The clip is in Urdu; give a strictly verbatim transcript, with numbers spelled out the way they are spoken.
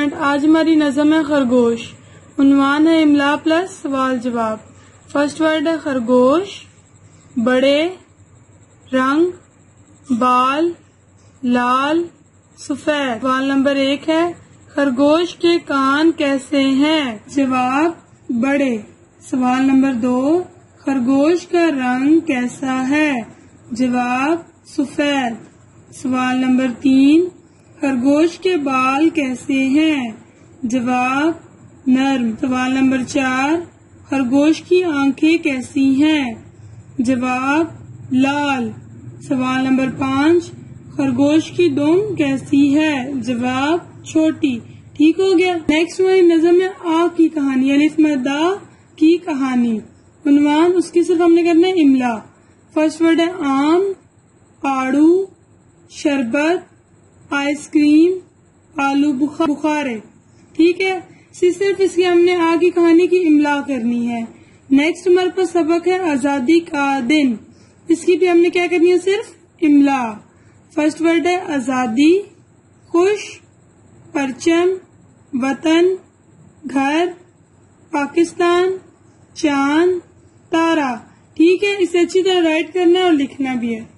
اسٹوڈینٹ، آج ہماری نظم ہے خرگوش. عنوان ہے املا پلس سوال جواب. فرسٹ ورڈ ہے خرگوش. بڑے، رنگ، بال، لال، سفید. سوال نمبر ایک ہے خرگوش کے کان کیسے ہیں؟ جواب بڑے. سوال نمبر دو خرگوش کا رنگ کیسا ہے؟ جواب سفید. سوال نمبر تین خرگوش کے بال کیسے ہیں؟ جواب نرم. سوال نمبر چار خرگوش کی آنکھیں کیسی ہیں؟ جواب لال. سوال نمبر پانچ خرگوش کی دم کیسی ہے؟ جواب چھوٹی. ٹھیک ہو گیا. نیکسٹ ہماری نظم ہے آ کی کہانی، الف مد آ کی کہانی. عنوان اس کی صرف ہم نے کرنا ہے املا. فرسٹ ورڈ ہے آم، آڑو، شربت، آئس کریم، آلو بخارے. ٹھیک ہے، صرف اس کی ہم نے آ کی کہانی کی املا کرنی ہے. نیکسٹ ہمارے پاس سبق ہے آزادی کا دن. اس کی بھی ہم نے کیا کرنی ہے؟ صرف املا. فرسٹ ورڈ ہے آزادی، خوش، پرچم، وطن، گھر، پاکستان، چاند، تارا. ٹھیک ہے، اسے اچھی طرح رائٹ کرنا ہے اور لکھنا بھی ہے.